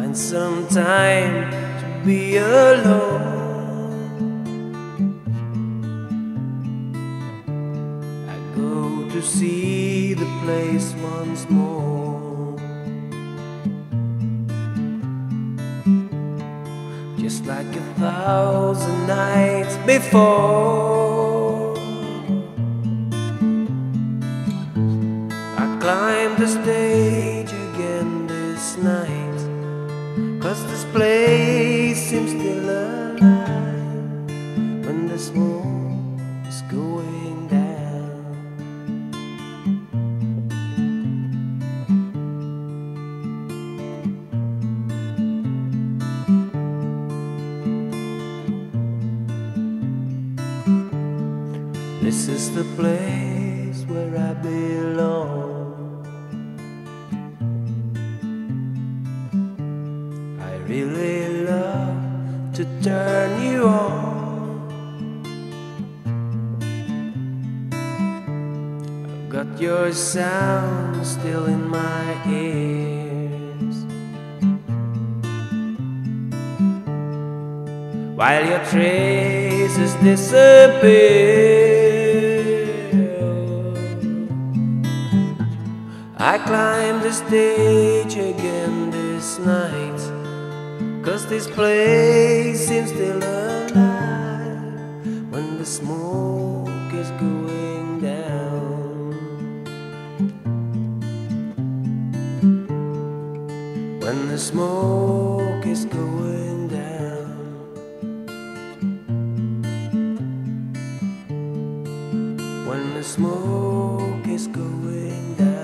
find some time to be alone. I go to see the place once more, just like 1,000 nights before. I climb the stage again this night, 'cause this place seems still alive when the smoke is going down. This is the place where I belong. I really love to turn you on. I've got your sound still in my ears, while your traces disappear. I climb the stage again this night, 'cause this place seems still alive when the smoke is going down. When the smoke is going down. When the smoke is going down.